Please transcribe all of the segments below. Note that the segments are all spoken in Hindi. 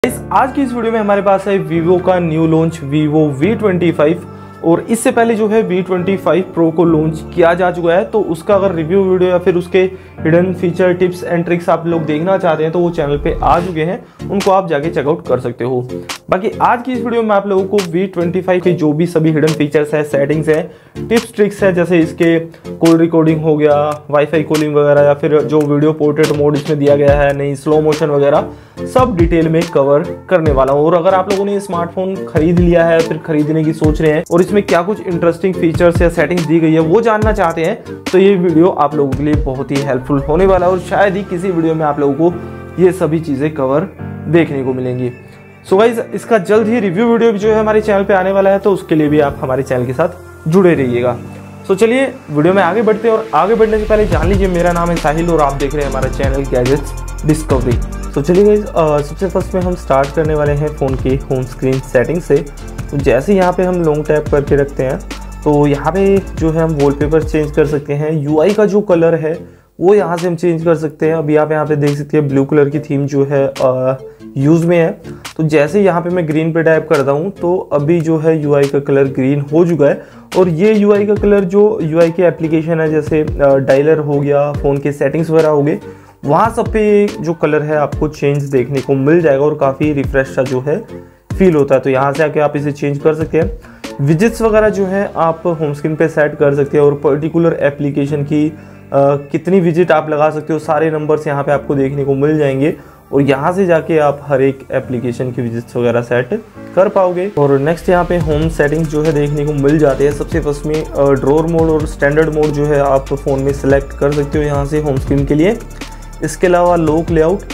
आज की इस वीडियो में हमारे पास है वीवो का न्यू लॉन्च वीवो V25 और इससे पहले जो है V25 प्रो को लॉन्च किया जा चुका है। तो उसका अगर रिव्यू वीडियो या फिर उसके hidden feature tips and tricks आप लोग देखना चाहते हैं तो वो चैनल पे आ चुके हैं, उनको आप जाके चेकआउट कर सकते हो। बाकी आज की इस वीडियो में आप लोगों को V25 के जो भी सभी हिडन फीचर्स है, सेटिंग्स है, टिप्स ट्रिक्स है, जैसे इसके कॉल रिकॉर्डिंग हो गया, वाईफाई कॉलिंग वगैरह, या फिर जो वीडियो पोर्ट्रेट मोड इसमें दिया गया है, नहीं स्लो मोशन वगैरह, सब डिटेल में कवर करने वाला हूँ। और अगर आप लोगों ने स्मार्टफोन खरीद लिया है, फिर खरीदने की सोच रहे हैं और इसमें क्या कुछ इंटरेस्टिंग फीचर्स या सेटिंग्स दी गई है वो जानना चाहते हैं, तो ये वीडियो आप लोगों के लिए बहुत ही हेल्पफुल होने वाला है और शायद ही किसी वीडियो में आप लोगों को ये सभी चीजें कवर देखने को मिलेंगी। सो गाइस, इसका जल्द ही रिव्यू वीडियो भी जो है हमारे चैनल पे आने वाला है, तो उसके लिए भी आप हमारे चैनल के साथ जुड़े रहिएगा। सो चलिए वीडियो में आगे बढ़ते हैं, और आगे बढ़ने से पहले जान लीजिए मेरा नाम है साहिल और आप देख रहे हैं हमारा चैनल गैजेट्स डिस्कवरी। तो चलिए गाइस, सबसे फर्स्ट में हम स्टार्ट करने वाले हैं फ़ोन की होम स्क्रीन सेटिंग से। तो जैसे यहाँ पे हम लॉन्ग टैप करके रखते हैं तो यहाँ पे जो है हम वॉलपेपर चेंज कर सकते हैं। यूआई का जो कलर है वो यहाँ से हम चेंज कर सकते हैं। अभी आप यहाँ पे देख सकते हैं ब्लू कलर की थीम जो है यूज़ में है। तो जैसे यहाँ पे मैं ग्रीन पे टैप करता हूँ तो अभी जो है यूआई का कलर ग्रीन हो चुका है। और ये यूआई का कलर जो यूआई की एप्लीकेशन है, जैसे डायलर हो गया, फ़ोन के सेटिंग्स वगैरह हो गए, वहाँ सब पे जो कलर है आपको चेंज देखने को मिल जाएगा और काफ़ी रिफ्रेश सा जो है फील होता है। तो यहाँ से आके आप इसे चेंज कर सकते हैं। विजिट्स वगैरह जो है आप होम स्क्रीन पे सेट कर सकते हैं और पर्टिकुलर एप्लीकेशन की कितनी विजिट आप लगा सकते हो, सारे नंबर्स यहाँ पे आपको देखने को मिल जाएंगे और यहाँ से जाके आप हर एक एप्लीकेशन की विजिट्स वगैरह सेट कर पाओगे। और नेक्स्ट यहाँ पे होम सेटिंग्स जो है देखने को मिल जाते हैं। सबसे फर्स्ट में ड्रॉअर मोड और स्टैंडर्ड मोड जो है आप फ़ोन में सिलेक्ट कर सकते हो यहाँ से होम स्क्रीन के लिए। इसके अलावा लॉक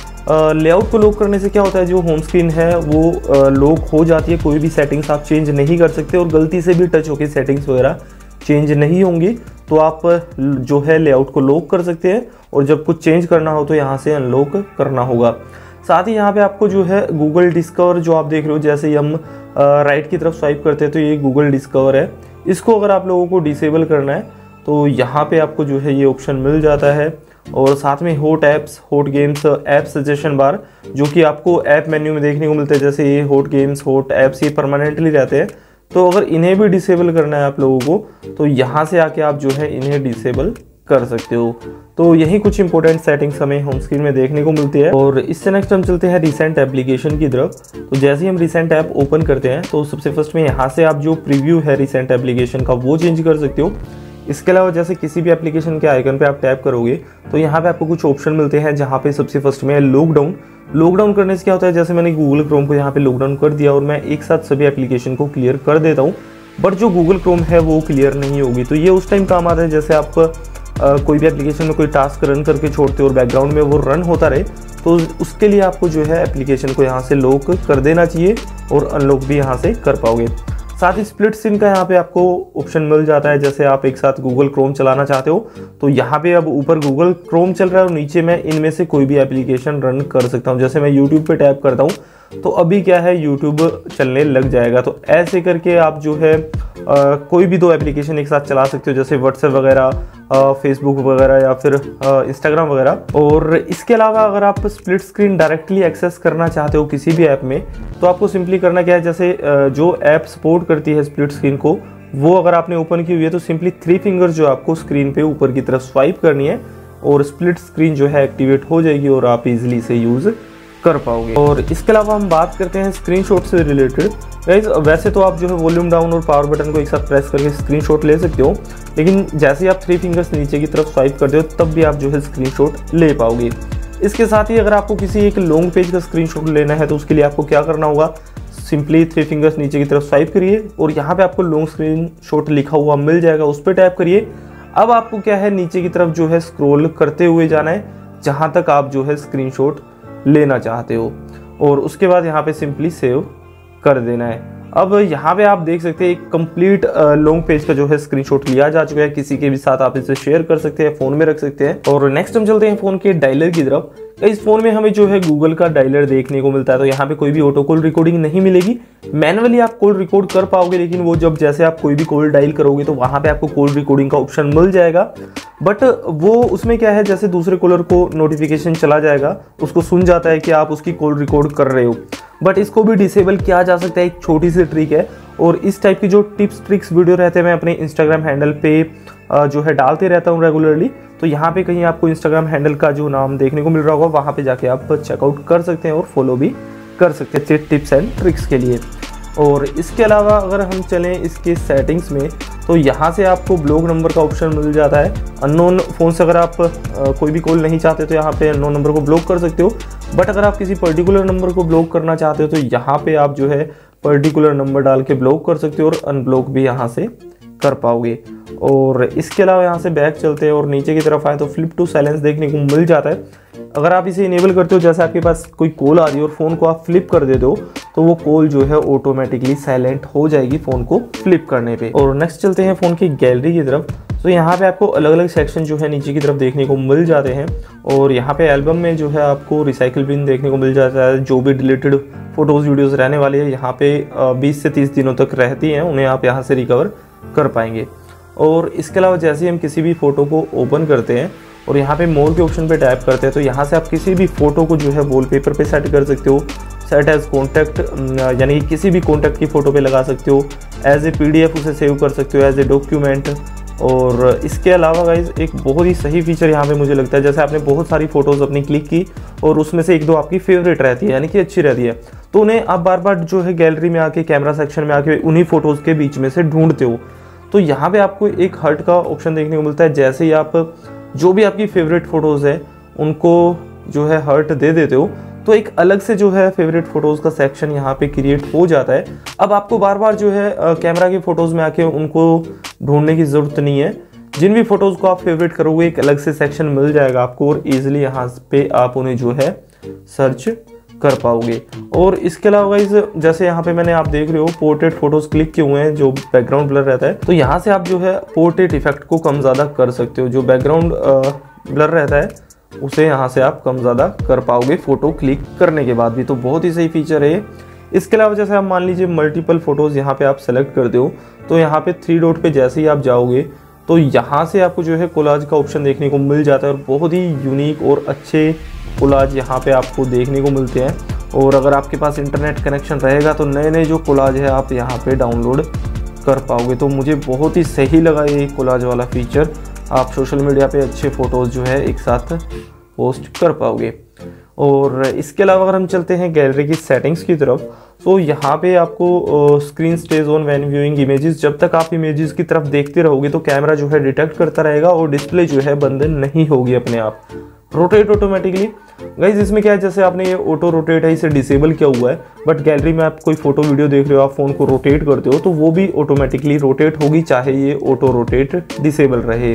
लेआउट को लॉक करने से क्या होता है, जो होम स्क्रीन है वो लॉक हो जाती है, कोई भी सेटिंग्स आप चेंज नहीं कर सकते और गलती से भी टच होकर सेटिंग्स वगैरह चेंज नहीं होंगी। तो आप जो है लेआउट को लॉक कर सकते हैं और जब कुछ चेंज करना हो तो यहाँ से अनलॉक करना होगा। साथ ही यहाँ पे आपको जो है गूगल डिस्कवर जो आप देख रहे हो, जैसे ही हम राइट की तरफ स्वाइप करते हैं तो ये गूगल डिस्कवर है, इसको अगर आप लोगों को डिसेबल करना है तो यहाँ पे आपको जो है ये ऑप्शन मिल जाता है। और साथ में hot apps, hot games, app suggestion bar जो कि आपको ऐप मेन्यू में देखने को मिलते हैं, जैसे ये हॉट गेम्स, हॉट ऐप्स, ये परमानेंटली रहते हैं। तो अगर इन्हें भी डिसेबल करना है आप लोगों को तो यहाँ से आके आप जो है इन्हें डिसेबल कर सकते हो। तो यही कुछ इंपॉर्टेंट सेटिंग्स हमें होम स्क्रीन में देखने को मिलती है। और इससे नेक्स्ट हम चलते हैं रिसेंट एप्लीकेशन की तरफ। तो जैसे ही हम रिसेंट ऐप ओपन करते हैं तो सबसे फर्स्ट में यहाँ से आप जो प्रीव्यू है रिसेंट एप्लीकेशन का वो चेंज कर सकते हो। इसके अलावा जैसे किसी भी एप्लीकेशन के आइकन पे आप टैप करोगे तो यहाँ पे आपको कुछ ऑप्शन मिलते हैं, जहाँ पे सबसे फर्स्ट में है लॉकडाउन करने से क्या होता है, जैसे मैंने गूगल क्रोम को यहाँ पे लॉकडाउन कर दिया और मैं एक साथ सभी एप्लीकेशन को क्लियर कर देता हूँ, बट जो गूगल क्रोम है वो क्लियर नहीं होगी। तो ये उस टाइम काम आता है जैसे आप कोई भी एप्लीकेशन में कोई टास्क रन करके छोड़ते हो और बैकग्राउंड में वो रन होता रहे, तो उसके लिए आपको जो है एप्लीकेशन को यहाँ से लॉक कर देना चाहिए और अनलॉक भी यहाँ से कर पाओगे। साथ ही स्प्लिट स्क्रीन का यहाँ पे आपको ऑप्शन मिल जाता है, जैसे आप एक साथ गूगल क्रोम चलाना चाहते हो तो यहाँ पे अब ऊपर गूगल क्रोम चल रहा है और नीचे मैं इनमें से कोई भी एप्लीकेशन रन कर सकता हूँ। जैसे मैं यूट्यूब पे टैप करता हूँ तो अभी क्या है यूट्यूब चलने लग जाएगा। तो ऐसे करके आप जो है कोई भी दो एप्लीकेशन एक साथ चला सकते हो, जैसे व्हाट्सएप वगैरह, फेसबुक वगैरह या फिर इंस्टाग्राम वगैरह। और इसके अलावा अगर आप स्प्लिट स्क्रीन डायरेक्टली एक्सेस करना चाहते हो किसी भी ऐप में तो आपको सिंपली करना क्या है, जैसे जो ऐप सपोर्ट करती है स्प्लिट स्क्रीन को वो अगर आपने ओपन की हुई है तो सिंपली 3 फिंगर जो आपको स्क्रीन पे ऊपर की तरफ स्वाइप करनी है और स्प्लिट स्क्रीन जो है एक्टिवेट हो जाएगी और आप इजीली से यूज कर पाओगे। और इसके अलावा हम बात करते हैं स्क्रीनशॉट से रिलेटेड। गाइस, वैसे तो आप जो है वॉल्यूम डाउन और पावर बटन को एक साथ प्रेस करके स्क्रीनशॉट ले सकते हो, लेकिन जैसे ही आप 3 फिंगर्स नीचे की तरफ स्वाइप करते हो तब भी आप जो है स्क्रीनशॉट ले पाओगे। इसके साथ ही अगर आपको किसी एक लॉन्ग पेज का स्क्रीनशॉट लेना है तो उसके लिए आपको क्या करना होगा, सिंपली 3 फिंगर्स नीचे की तरफ स्वाइप करिए और यहाँ पे आपको लॉन्ग स्क्रीनशॉट लिखा हुआ मिल जाएगा, उस पर टैप करिए। अब आपको क्या है नीचे की तरफ जो है स्क्रॉल करते हुए जाना है जहाँ तक आप जो है स्क्रीनशॉट लेना चाहते हो और उसके बाद यहाँ पे सिंपली सेव कर देना है। अब यहाँ पे आप देख सकते हैं एक कंप्लीट लॉन्ग पेज का जो है स्क्रीनशॉट लिया जा चुका है। किसी के भी साथ आप इसे शेयर कर सकते हैं, फोन में रख सकते हैं। और नेक्स्ट हम चलते हैं फोन के डायलर की तरफ इस फ़ोन में हमें जो है गूगल का डायलर देखने को मिलता है, तो यहाँ पे कोई भी ऑटो कॉल रिकॉर्डिंग नहीं मिलेगी। मैनुअली आप कॉल रिकॉर्ड कर पाओगे, लेकिन वो जब जैसे आप कोई भी कॉल डायल करोगे तो वहाँ पे आपको कॉल रिकॉर्डिंग का ऑप्शन मिल जाएगा। बट वो उसमें क्या है, जैसे दूसरे कॉलर को नोटिफिकेशन चला जाएगा, उसको सुन जाता है कि आप उसकी कॉल रिकॉर्ड कर रहे हो। बट इसको भी डिसेबल किया जा सकता है, एक छोटी सी ट्रिक है। और इस टाइप की जो टिप्स ट्रिक्स वीडियो रहते हैं मैं अपने इंस्टाग्राम हैंडल पे जो है डालते रहता हूँ रेगुलरली। तो यहाँ पे कहीं आपको इंस्टाग्राम हैंडल का जो नाम देखने को मिल रहा होगा, वहाँ पे जाके आप चेकआउट कर सकते हैं और फॉलो भी कर सकते हैं टिप्स एंड ट्रिक्स के लिए। और इसके अलावा अगर हम चलें इसके सेटिंग्स में, तो यहाँ से आपको ब्लॉक नंबर का ऑप्शन मिल जाता है। अननोन फ़ोन से अगर आप कोई भी कॉल नहीं चाहते तो यहाँ पे अननोन नंबर को ब्लॉक कर सकते हो। बट अगर आप किसी पर्टिकुलर नंबर को ब्लॉक करना चाहते हो तो यहाँ पे आप जो है पर्टिकुलर नंबर डाल के ब्लॉक कर सकते हो और अनब्लॉक भी यहाँ से कर पाओगे। और इसके अलावा यहाँ से बैक चलते हैं और नीचे की तरफ आए तो फ्लिप टू साइलेंस देखने को मिल जाता है। अगर आप इसे इनेबल करते हो, जैसे आपके पास कोई कॉल आ रही है और फ़ोन को आप फ्लिप कर देते हो, तो वो कॉल जो है ऑटोमेटिकली साइलेंट हो जाएगी फ़ोन को फ्लिप करने पे। और नेक्स्ट चलते हैं फ़ोन की गैलरी की तरफ। तो यहाँ पे आपको अलग अलग सेक्शन जो है नीचे की तरफ देखने को मिल जाते हैं। और यहाँ पे एल्बम में जो है आपको रिसाइकिल बिन देखने को मिल जाता है। जो भी डिलीटेड फोटोज़ वीडियोज़ रहने वाली है यहाँ पे 20 से 30 दिनों तक रहती हैं, उन्हें आप यहाँ से रिकवर कर पाएंगे। और इसके अलावा जैसे ही हम किसी भी फ़ोटो को ओपन करते हैं और यहाँ पे मोर के ऑप्शन पे टैप करते हैं, तो यहाँ से आप किसी भी फ़ोटो को जो है वॉलपेपर पे सेट कर सकते हो। सेट एज कॉन्टैक्ट, यानी कि किसी भी कॉन्टैक्ट की फ़ोटो पे लगा सकते हो। एज ए PDF उसे सेव कर सकते हो, एज ए डॉक्यूमेंट। और इसके अलावा गाइज एक बहुत ही सही फीचर यहाँ पे मुझे लगता है, जैसे आपने बहुत सारी फ़ोटोज़ अपनी क्लिक की और उसमें से एक दो आपकी फेवरेट रहती है, यानी कि अच्छी रहती है, तो उन्हें आप बार बार जो है गैलरी में आके, कैमरा सेक्शन में आके उन्हीं फ़ोटोज़ के बीच में से ढूंढते हो। तो यहाँ पे आपको एक हर्ट का ऑप्शन देखने को मिलता है। जैसे ही आप जो भी आपकी फेवरेट फ़ोटोज़ है उनको जो है हर्ट दे देते हो, तो एक अलग से जो है फेवरेट फ़ोटोज़ का सेक्शन यहाँ पे क्रिएट हो जाता है। अब आपको बार बार जो है कैमरा की फ़ोटोज़ में आके उनको ढूंढने की ज़रूरत नहीं है। जिन भी फ़ोटोज़ को आप फेवरेट करोगे एक अलग से सेक्शन मिल जाएगा आपको और ईजिली यहाँ पे आप उन्हें जो है सर्च कर पाओगे। और इसके अलावा गाइस जैसे यहाँ पे मैंने आप देख रहे हो पोर्ट्रेट फोटोज़ क्लिक किए हुए हैं, जो बैकग्राउंड ब्लर रहता है, तो यहाँ से आप जो है पोर्ट्रेट इफेक्ट को कम ज़्यादा कर सकते हो। जो बैकग्राउंड ब्लर रहता है उसे यहाँ से आप कम ज़्यादा कर पाओगे फ़ोटो क्लिक करने के बाद भी, तो बहुत ही सही फीचर है। इसके अलावा जैसे आप मान लीजिए मल्टीपल फ़ोटोज़ यहाँ पे आप सेलेक्ट करते हो, तो यहाँ पे 3 डॉट पे जैसे ही आप जाओगे तो यहाँ से आपको जो है कोलाज का ऑप्शन देखने को मिल जाता है और बहुत ही यूनिक और अच्छे कोलाज यहाँ पे आपको देखने को मिलते हैं। और अगर आपके पास इंटरनेट कनेक्शन रहेगा तो नए नए जो कोलाज है आप यहाँ पे डाउनलोड कर पाओगे। तो मुझे बहुत ही सही लगा ये कोलाज वाला फीचर। आप सोशल मीडिया पे अच्छे फ़ोटोज़ जो है एक साथ पोस्ट कर पाओगे। और इसके अलावा अगर हम चलते हैं गैलरी की सेटिंग्स की तरफ, तो यहाँ पे आपको screen stays on when viewing images, जब तक आप इमेजेस की तरफ देखते रहोगे तो कैमरा जो है डिटेक्ट करता रहेगा और डिस्प्ले जो है बंद नहीं होगी अपने आप, रोटेट ऑटोमेटिकली। गाइज इसमें क्या है, जैसे आपने ये ऑटो रोटेट है इसे डिसेबल किया हुआ है, बट गैलरी में आप कोई फोटो वीडियो देख रहे हो, आप फ़ोन को रोटेट करते हो तो वो भी ऑटोमेटिकली रोटेट होगी, चाहे ये ऑटो रोटेट डिसेबल रहे।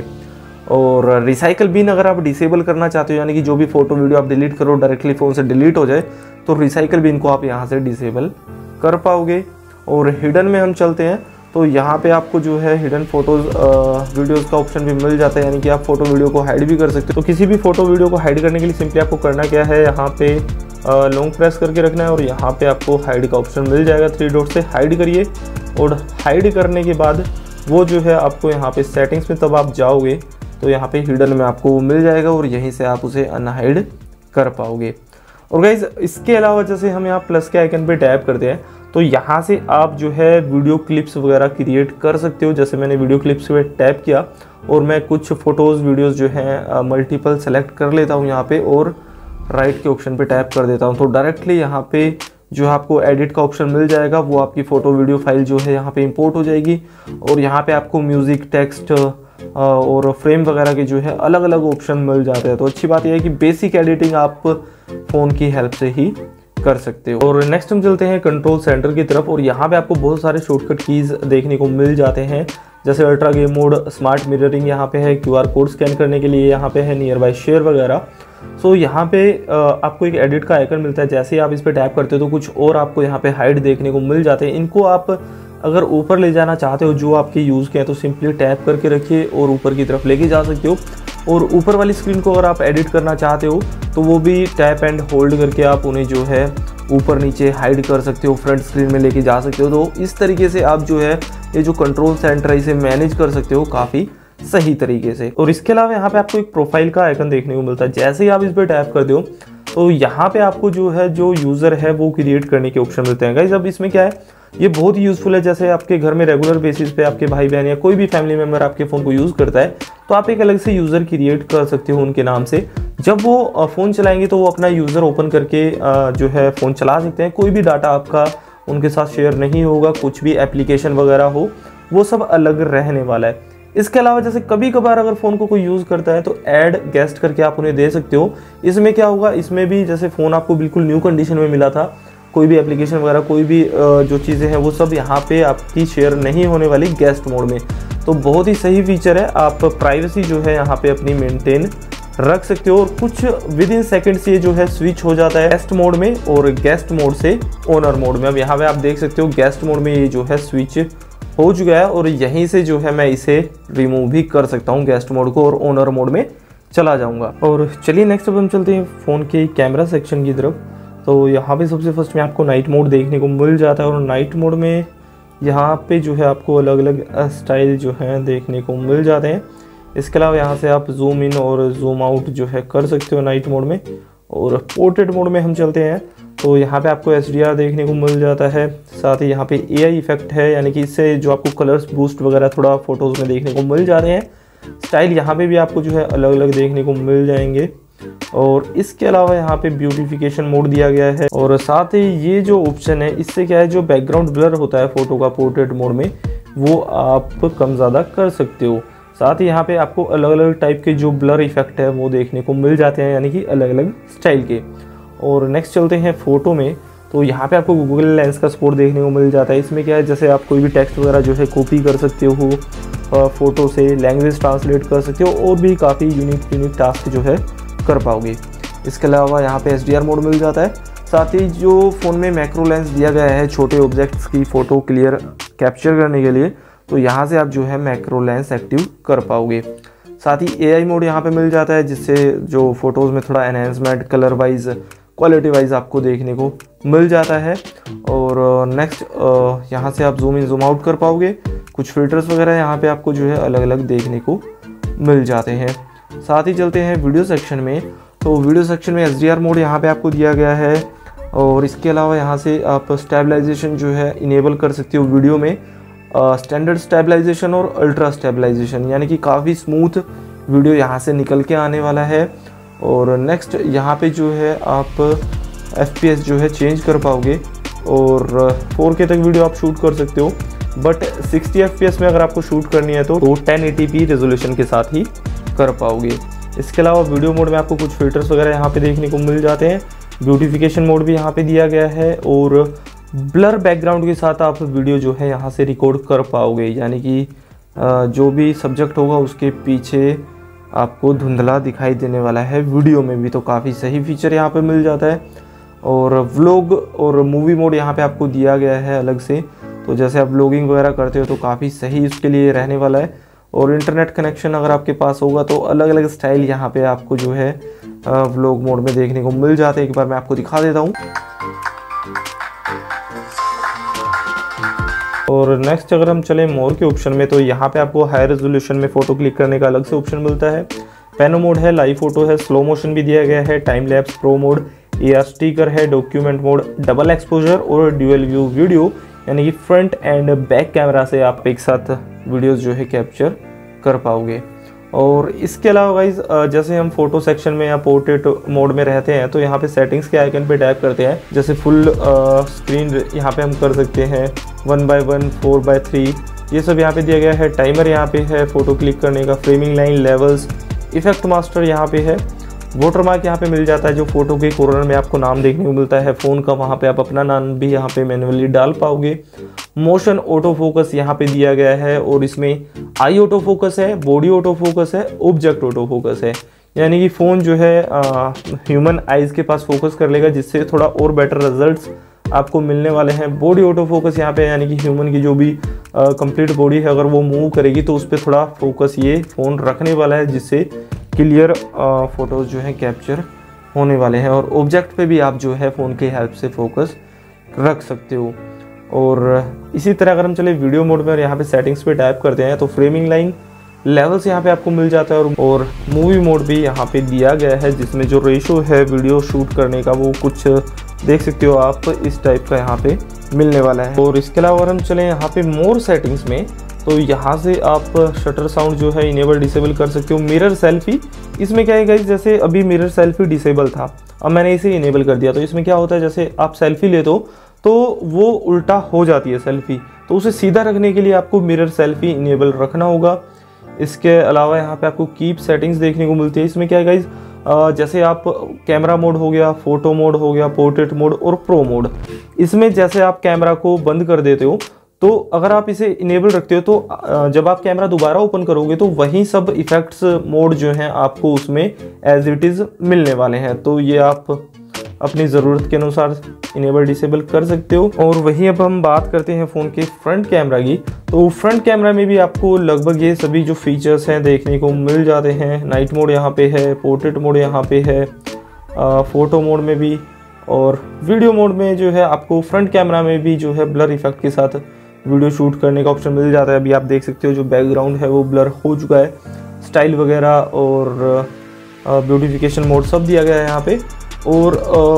और रिसाइकल बिन अगर आप डिसेबल करना चाहते हो, यानी कि जो भी फोटो वीडियो आप डिलीट करो डायरेक्टली फ़ोन से डिलीट हो जाए, तो रिसाइकल बिन को आप यहाँ से डिसेबल कर पाओगे। और हिडन में हम चलते हैं, तो यहाँ पे आपको जो है हिडन फोटोज़ वीडियोज़ का ऑप्शन भी मिल जाता है, यानी कि आप फोटो वीडियो को हाइड भी कर सकते हो। तो किसी भी फोटो वीडियो को हाइड करने के लिए सिंपली आपको करना क्या है, यहाँ पे लॉन्ग प्रेस करके रखना है और यहाँ पे आपको हाइड का ऑप्शन मिल जाएगा। 3 डॉट से हाइड करिए और हाइड करने के बाद वो जो है आपको यहाँ पे सेटिंग्स में तब आप जाओगे तो यहाँ पे हिडन में आपको वो मिल जाएगा और यहीं से आप उसे अनहाइड कर पाओगे। और गाइज इसके अलावा जैसे हम यहाँ प्लस के आइकन पे टैप करते हैं तो यहाँ से आप जो है वीडियो क्लिप्स वगैरह क्रिएट कर सकते हो। जैसे मैंने वीडियो क्लिप्स पे टैप किया और मैं कुछ फ़ोटोज़ वीडियोज़ जो हैं मल्टीपल सेलेक्ट कर लेता हूँ यहाँ पे और राइट के ऑप्शन पे टैप कर देता हूँ, तो डायरेक्टली यहाँ पे जो आपको एडिट का ऑप्शन मिल जाएगा, वो आपकी फ़ोटो वीडियो फाइल जो है यहाँ पे इंपोर्ट हो जाएगी और यहाँ पे आपको म्यूज़िक, टेक्स्ट और फ्रेम वगैरह के जो है अलग अलग ऑप्शन मिल जाते हैं। तो अच्छी बात यह है कि बेसिक एडिटिंग आप फ़ोन की हेल्प से ही कर सकते हो। और नेक्स्ट हम चलते हैं कंट्रोल सेंटर की तरफ और यहाँ पे आपको बहुत सारे शॉर्टकट कीज़ देखने को मिल जाते हैं, जैसे ultra game mode, smart mirroring यहाँ पे है, QR कोड स्कैन करने के लिए यहाँ पे है, नियर बाय शेयर वगैरह। सो यहाँ पे आपको एक एडिट का आइकन मिलता है, जैसे ही आप इस पर टैप करते हो तो कुछ और आपको यहाँ पे हाइड देखने को मिल जाते हैं। इनको आप अगर ऊपर ले जाना चाहते हो जो आपके यूज़ के हैं तो सिंपली टैप करके रखिए और ऊपर की तरफ लेके जा सकते हो। और ऊपर वाली स्क्रीन को अगर आप एडिट करना चाहते हो तो वो भी टैप एंड होल्ड करके आप उन्हें जो है ऊपर नीचे हाइड कर सकते हो, फ्रंट स्क्रीन में लेके जा सकते हो। तो इस तरीके से आप जो है ये जो कंट्रोल सेंटर है इसे मैनेज कर सकते हो काफ़ी सही तरीके से। और इसके अलावा यहाँ पे आपको एक प्रोफाइल का आइकन देखने को मिलता है। जैसे ही आप इस पर टैप कर दो तो यहाँ पे आपको जो है जो यूज़र है वो क्रिएट करने के ऑप्शन मिलते हैं। गाइस अब इसमें क्या है, ये बहुत ही यूज़फुल है। जैसे आपके घर में रेगुलर बेसिस पे आपके भाई बहन या कोई भी फैमिली मेम्बर आपके फ़ोन को यूज़ करता है तो आप एक अलग से यूज़र क्रिएट कर सकते हो उनके नाम से। जब वो फ़ोन चलाएंगे तो वो अपना यूज़र ओपन करके जो है फ़ोन चला सकते हैं। कोई भी डाटा आपका उनके साथ शेयर नहीं होगा, कुछ भी एप्लीकेशन वगैरह हो वो सब अलग रहने वाला है। इसके अलावा जैसे कभी कभार अगर फ़ोन को कोई यूज़ करता है तो ऐड गेस्ट करके आप उन्हें दे सकते हो। इसमें क्या होगा, इसमें भी जैसे फ़ोन आपको बिल्कुल न्यू कंडीशन में मिला था, कोई भी एप्लीकेशन वगैरह कोई भी जो चीज़ें हैं वो सब यहाँ पे आपकी शेयर नहीं होने वाली गेस्ट मोड में। तो बहुत ही सही फीचर है। आप प्राइवेसी जो है यहाँ पे अपनी मेंटेन रख सकते हो और कुछ विद इन सेकेंड्स ये जो है स्विच हो जाता है गेस्ट मोड में और गेस्ट मोड से ओनर मोड में। अब यहाँ पे आप देख सकते हो गेस्ट मोड में ये जो है स्विच हो चुका है और यहीं से जो है मैं इसे रिमूव भी कर सकता हूँ गेस्ट मोड को और ओनर मोड में चला जाऊँगा। और चलिए नेक्स्ट अब हम चलते हैं फ़ोन के कैमरा सेक्शन की तरफ। तो यहाँ पे सबसे फर्स्ट में आपको नाइट मोड देखने को मिल जाता है और नाइट मोड में यहाँ पे जो है आपको अलग अलग स्टाइल जो है देखने को मिल जाते हैं। इसके अलावा यहाँ से आप जूम इन और जूम आउट जो है कर सकते हो नाइट मोड में। और पोर्ट्रेट मोड में हम चलते हैं तो यहाँ पे आपको HDR देखने को मिल जाता है। साथ ही यहाँ पे AI इफेक्ट है, यानी कि इससे जो आपको कलर्स बूस्ट वगैरह थोड़ा फोटोज़ में देखने को मिल जाते हैं। स्टाइल यहाँ पे भी आपको जो है अलग अलग देखने को मिल जाएंगे। और इसके अलावा यहाँ पे ब्यूटिफिकेशन मोड दिया गया है और साथ ही ये जो ऑप्शन है इससे क्या है, जो बैकग्राउंड ब्लर होता है फोटो का पोर्ट्रेट मोड में वो आप कम ज़्यादा कर सकते हो। साथ ही यहाँ पे आपको अलग अलग टाइप के जो ब्लर इफेक्ट है वो देखने को मिल जाते हैं, यानी कि अलग अलग स्टाइल के। और नेक्स्ट चलते हैं फ़ोटो में तो यहाँ पे आपको गूगल लेंस का सपोर्ट देखने को मिल जाता है। इसमें क्या है, जैसे आप कोई भी टेक्स्ट वगैरह जो है कॉपी कर सकते हो फ़ोटो से, लैंग्वेज ट्रांसलेट कर सकते हो और भी काफ़ी यूनिक टास्क जो है कर पाओगे। इसके अलावा यहाँ पे HDR मोड मिल जाता है। साथ ही जो फ़ोन में मैक्रो लेंस दिया गया है छोटे ऑब्जेक्ट्स की फ़ोटो क्लियर कैप्चर करने के लिए, तो यहाँ से आप जो है मैक्रो लेंस एक्टिव कर पाओगे। साथ ही AI मोड यहाँ पे मिल जाता है जिससे जो फ़ोटोज़ में थोड़ा enhancement colour wise quality wise आपको देखने को मिल जाता है। और नेक्स्ट यहाँ से आप जूम इन जूम आउट कर पाओगे। कुछ फिल्टर्स वगैरह यहाँ पे आपको जो है अलग अलग देखने को मिल जाते हैं। साथ ही चलते हैं वीडियो सेक्शन में तो वीडियो सेक्शन में HDR मोड यहाँ पे आपको दिया गया है। और इसके अलावा यहाँ से आप स्टेबलाइजेशन जो है इनेबल कर सकते हो वीडियो में, स्टैंडर्ड स्टेबलाइजेशन और अल्ट्रा स्टेबलाइजेशन, यानी कि काफ़ी स्मूथ वीडियो यहाँ से निकल के आने वाला है। और नेक्स्ट यहाँ पे जो है आप FPS जो है चेंज कर पाओगे और 4K तक वीडियो आप शूट कर सकते हो, बट 60 FPS में अगर आपको शूट करनी है तो 1080p रेजोल्यूशन के साथ ही कर पाओगे। इसके अलावा वीडियो मोड में आपको कुछ फिल्टर्स वगैरह यहाँ पे देखने को मिल जाते हैं। ब्यूटिफिकेशन मोड भी यहाँ पे दिया गया है और ब्लर बैकग्राउंड के साथ आप वीडियो जो है यहाँ से रिकॉर्ड कर पाओगे, यानी कि जो भी सब्जेक्ट होगा उसके पीछे आपको धुंधला दिखाई देने वाला है वीडियो में भी। तो काफ़ी सही फीचर यहाँ पे मिल जाता है। और व्लॉग और मूवी मोड यहाँ पे आपको दिया गया है अलग से, तो जैसे आप व्लॉगिंग वगैरह करते हो तो काफ़ी सही उसके लिए रहने वाला है। और इंटरनेट कनेक्शन अगर आपके पास होगा तो अलग अलग स्टाइल यहाँ पे आपको जो है व्लॉग मोड में देखने को मिल जाते हैं। एक बार मैं आपको दिखा देता हूँ। और नेक्स्ट अगर हम चले मोर के ऑप्शन में तो यहाँ पे आपको हाई रेजोल्यूशन में फ़ोटो क्लिक करने का अलग से ऑप्शन मिलता है। पेनो मोड है, लाइव फोटो है, स्लो मोशन भी दिया गया है, time lapse, pro mode, AR sticker है, डॉक्यूमेंट मोड, डबल एक्सपोजर और ड्यूअल व्यू वीडियो, यानी कि फ्रंट एंड बैक कैमरा से आप एक साथ वीडियोस जो है कैप्चर कर पाओगे। और इसके अलावा गाइज जैसे हम फोटो सेक्शन में या पोर्ट्रेट मोड में रहते हैं तो यहाँ पे सेटिंग्स के आइकन पे टैप करते हैं, जैसे फुल स्क्रीन यहाँ पे हम कर सकते हैं, 1x1, 4x3, ये सब यहाँ पे दिया गया है। टाइमर यहाँ पे है फोटो क्लिक करने का, framing line, levels, effect master यहाँ पे है, वाटरमार्क यहाँ पे मिल जाता है जो फोटो के कॉर्नर में आपको नाम देखने को मिलता है फ़ोन का, वहाँ पे आप अपना नाम भी यहाँ पे मैन्युअली डाल पाओगे। मोशन ऑटो फोकस यहाँ पे दिया गया है और इसमें आई ऑटो फोकस है, बॉडी ऑटो फोकस है, ऑब्जेक्ट ऑटो फोकस है, यानी कि फ़ोन जो है ह्यूमन आइज़ के पास फोकस कर लेगा जिससे थोड़ा और बेटर रिजल्ट्स आपको मिलने वाले हैं। बॉडी ऑटो फोकस यहाँ पे यानी कि ह्यूमन की जो भी कंप्लीट बॉडी है अगर वो मूव करेगी तो उस पर थोड़ा फोकस ये फ़ोन रखने वाला है जिससे क्लियर फ़ोटोज़ जो है कैप्चर होने वाले हैं, और ऑब्जेक्ट पे भी आप जो है फ़ोन के हेल्प से फोकस रख सकते हो। और इसी तरह अगर हम चले वीडियो मोड में और यहाँ पे सेटिंग्स पे टैप करते हैं तो फ्रेमिंग लाइन लेवल्स यहाँ पे आपको मिल जाता है, और मूवी मोड भी यहाँ पे दिया गया है, जिसमें जो रेशो है वीडियो शूट करने का वो कुछ देख सकते हो आप इस टाइप का यहाँ पे मिलने वाला है। और इसके अलावा अगर हम चलें यहाँ पे मोर सेटिंग्स में तो यहाँ से आप शटर साउंड जो है इनेबल डिसेबल कर सकते हो। मिरर सेल्फी, इसमें क्या है गाइस, जैसे अभी मिरर सेल्फी डिसेबल था, अब मैंने इसे इनेबल कर दिया, तो इसमें क्या होता है, जैसे आप सेल्फी लेते हो तो वो उल्टा हो जाती है सेल्फी, तो उसे सीधा रखने के लिए आपको मिरर सेल्फी इनेबल रखना होगा। इसके अलावा यहाँ पे आपको कीप सेटिंग्स देखने को मिलती है। इसमें क्या है गाइज, जैसे आप कैमरा मोड हो गया, फोटो मोड हो गया, पोर्ट्रेट मोड और प्रो मोड, इसमें जैसे आप कैमरा को बंद कर देते हो तो अगर आप इसे इनेबल रखते हो तो जब आप कैमरा दोबारा ओपन करोगे तो वही सब इफेक्ट्स मोड जो हैं आपको उसमें एज इट इज़ मिलने वाले हैं। तो ये आप अपनी ज़रूरत के अनुसार इनेबल डिसेबल कर सकते हो। और वहीं अब हम बात करते हैं फ़ोन के फ्रंट कैमरा की, तो फ्रंट कैमरा में भी आपको लगभग ये सभी जो फीचर्स हैं देखने को मिल जाते हैं। नाइट मोड यहाँ पे है, पोर्ट्रेट मोड यहाँ पे है, फ़ोटो मोड में भी, और वीडियो मोड में जो है आपको फ्रंट कैमरा में भी जो है ब्लर इफेक्ट के साथ वीडियो शूट करने का ऑप्शन मिल जाता है। अभी आप देख सकते हो जो बैकग्राउंड है वो ब्लर हो चुका है, स्टाइल वगैरह और ब्यूटिफिकेशन मोड सब दिया गया है यहाँ पे। और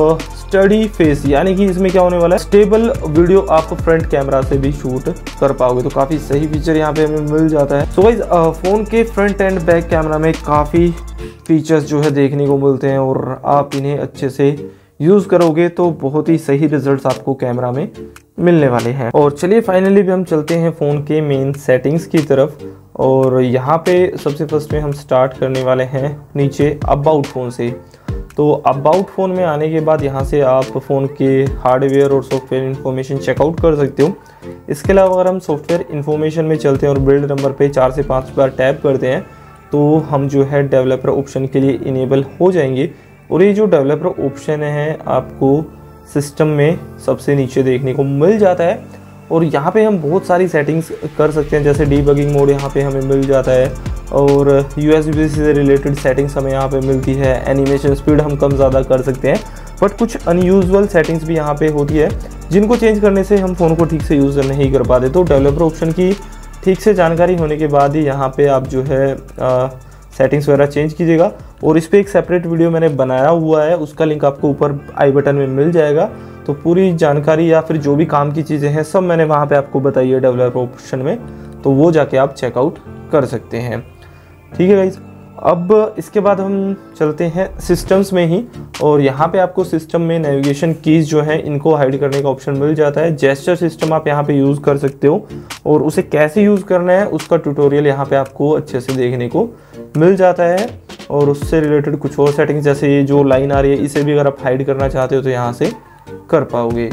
स्टडी फेस, यानी कि इसमें क्या होने वाला है, स्टेबल वीडियो आप फ्रंट कैमरा से भी शूट कर पाओगे, तो काफ़ी सही फीचर यहाँ पे हमें मिल जाता है। तो गाइस फ़ोन के फ्रंट एंड बैक कैमरा में काफ़ी फीचर्स जो है देखने को मिलते हैं, और आप इन्हें अच्छे से यूज़ करोगे तो बहुत ही सही रिजल्ट्स आपको कैमरा में मिलने वाले हैं। और चलिए फाइनली भी हम चलते हैं फ़ोन के मेन सेटिंग्स की तरफ, और यहाँ पे सबसे फर्स्ट में हम स्टार्ट करने वाले हैं नीचे अबाउट फ़ोन से। तो अबाउट फ़ोन में आने के बाद यहाँ से आप फ़ोन के हार्डवेयर और सॉफ्टवेयर इन्फॉर्मेशन चेकआउट कर सकते हो। इसके अलावा अगर हम सॉफ्टवेयर इन्फॉर्मेशन में चलते हैं और बिल्ड नंबर पे 4 से 5 बार टैप करते हैं तो हम जो है डेवलपर ऑप्शन के लिए इनेबल हो जाएंगे। और ये जो डेवलपर ऑप्शन है आपको सिस्टम में सबसे नीचे देखने को मिल जाता है, और यहाँ पे हम बहुत सारी सेटिंग्स कर सकते हैं, जैसे डीबगिंग मोड यहाँ पे हमें मिल जाता है, और USB से रिलेटेड सेटिंग्स हमें यहाँ पे मिलती है। एनिमेशन स्पीड हम कम ज़्यादा कर सकते हैं, बट कुछ अनयूजुअल सेटिंग्स भी यहाँ पे होती है जिनको चेंज करने से हम फ़ोन को ठीक से यूज़ नहीं कर पाते। तो डेवलपर ऑप्शन की ठीक से जानकारी होने के बाद ही यहाँ पे आप जो है सेटिंग्स वगैरह चेंज कीजिएगा। और इस पर एक सेपरेट वीडियो मैंने बनाया हुआ है, उसका लिंक आपको ऊपर आई बटन में मिल जाएगा। तो पूरी जानकारी या फिर जो भी काम की चीज़ें हैं सब मैंने वहाँ पे आपको बताई है डेवलपर ऑप्शन में, तो वो जाके आप चेकआउट कर सकते हैं। ठीक है गाइज, अब इसके बाद हम चलते हैं सिस्टम्स में ही, और यहाँ पे आपको सिस्टम में नेविगेशन कीज़ जो हैं इनको हाइड करने का ऑप्शन मिल जाता है। जेस्चर सिस्टम आप यहाँ पे यूज़ कर सकते हो, और उसे कैसे यूज़ करना है उसका ट्यूटोरियल यहाँ पे आपको अच्छे से देखने को मिल जाता है। और उससे रिलेटेड कुछ और सेटिंग्स, जैसे ये जो लाइन आ रही है इसे भी अगर आप हाइड करना चाहते हो तो यहाँ से कर पाओगे।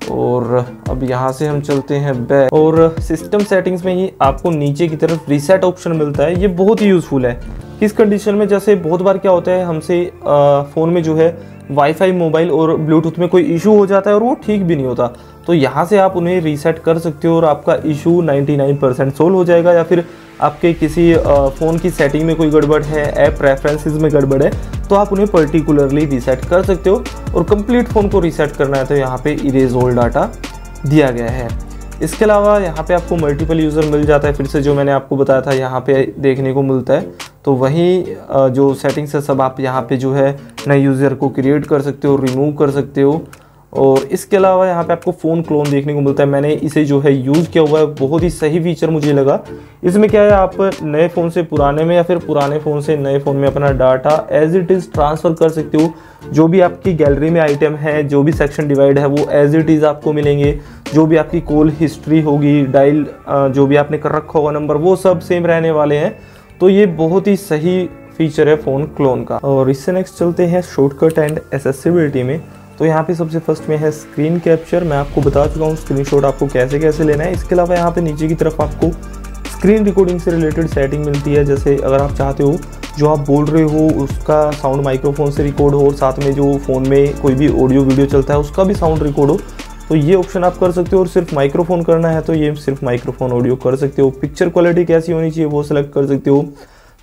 और अब यहाँ से हम चलते हैं बैक, और सिस्टम सेटिंग्स में ही आपको नीचे की तरफ रीसेट ऑप्शन मिलता है। ये बहुत ही यूज़फुल है किस कंडीशन में, जैसे बहुत बार क्या होता है हमसे फ़ोन में जो है वाईफाई, मोबाइल और ब्लूटूथ में कोई इशू हो जाता है और वो ठीक भी नहीं होता, तो यहाँ से आप उन्हें रीसेट कर सकते हो और आपका इशू 99% सोल्व हो जाएगा। या फिर आपके किसी फ़ोन की सेटिंग में कोई गड़बड़ है, ऐप प्रेफरेंसेस में गड़बड़ है, तो आप उन्हें पर्टिकुलरली रीसेट कर सकते हो। और कंप्लीट फ़ोन को रीसेट करना है तो यहाँ पे इरेज ऑल डाटा दिया गया है। इसके अलावा यहाँ पे आपको मल्टीपल यूज़र मिल जाता है, फिर से जो मैंने आपको बताया था यहाँ पे देखने को मिलता है। तो वही जो सेटिंग्स है सब आप यहाँ पे जो है नए यूज़र को क्रिएट कर सकते हो, रिमूव कर सकते हो। और इसके अलावा यहाँ पे आपको फ़ोन क्लोन देखने को मिलता है। मैंने इसे जो है यूज़ किया हुआ है, बहुत ही सही फीचर मुझे लगा। इसमें क्या है, आप नए फ़ोन से पुराने में या फिर पुराने फ़ोन से नए फ़ोन में अपना data as it is transfer कर सकते हो। जो भी आपकी गैलरी में आइटम है, जो भी सेक्शन डिवाइड है वो एज इट इज़ आपको मिलेंगे। जो भी आपकी कॉल हिस्ट्री होगी, डायल जो भी आपने कर रखा होगा नंबर, वो सब सेम रहने वाले हैं। तो ये बहुत ही सही फीचर है फ़ोन क्लोन का। और इससे नेक्स्ट चलते हैं शॉर्टकट एंड एक्सेसिबिलिटी में। तो यहाँ पे सबसे फर्स्ट में है स्क्रीन कैप्चर। मैं आपको बता चुका हूँ स्क्रीनशॉट आपको कैसे कैसे लेना है। इसके अलावा यहाँ पे नीचे की तरफ आपको स्क्रीन रिकॉर्डिंग से रिलेटेड सेटिंग मिलती है। जैसे अगर आप चाहते हो जो आप बोल रहे हो उसका साउंड माइक्रोफोन से रिकॉर्ड हो और साथ में जो फ़ोन में कोई भी ऑडियो वीडियो चलता है उसका भी साउंड रिकॉर्ड हो, तो ये ऑप्शन आप कर सकते हो। और सिर्फ माइक्रोफोन करना है तो ये सिर्फ माइक्रोफोन ऑडियो कर सकते हो। पिक्चर क्वालिटी कैसी होनी चाहिए वो सिलेक्ट कर सकते हो।